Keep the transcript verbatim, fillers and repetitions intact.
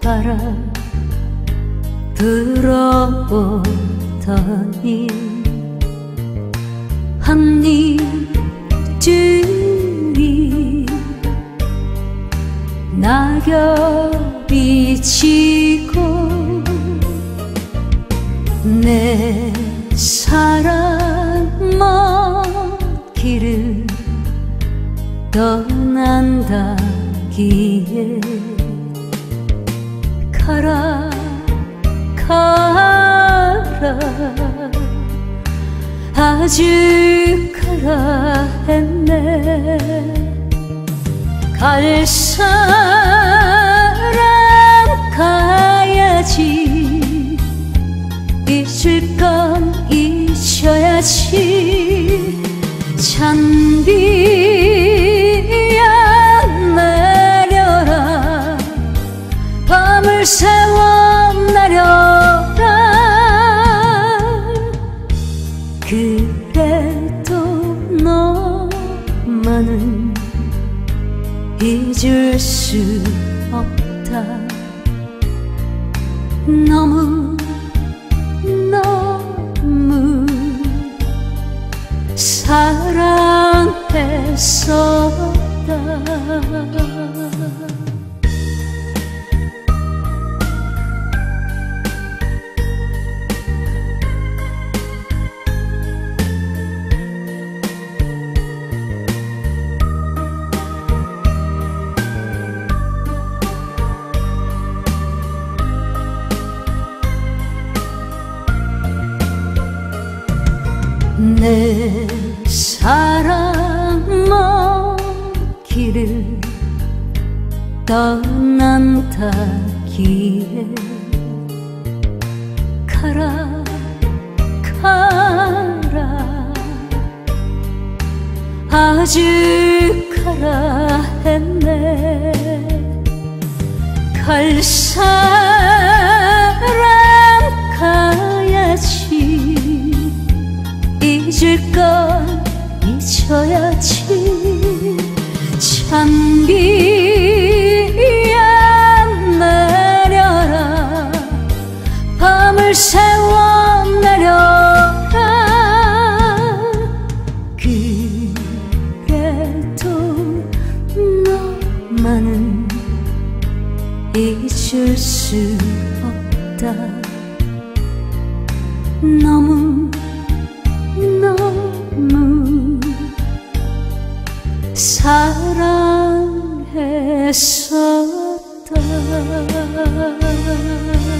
바라 불어오더니 한입 둘이 낙엽이 지고 내 사랑 먼 길을 떠난다기에 가라 가라 아주 가라 했네. 갈 사람 가야지, 잊을 건 잊어야지. 잔비야 내려라, 밤을 새워 내려라. 그래도 너만은 잊을 수 없다. 너무 너무 사랑했었다. 내 사랑 먼 길을 떠난다기에 가라 가라 아주 가라 했네. 갈 사람 가야지, 잊을 건 잊어야지. 잔비야 내려라, 밤을 새워 내려라. 그래도 너만은 잊을 수 없다. 너무 너무 사랑했었다.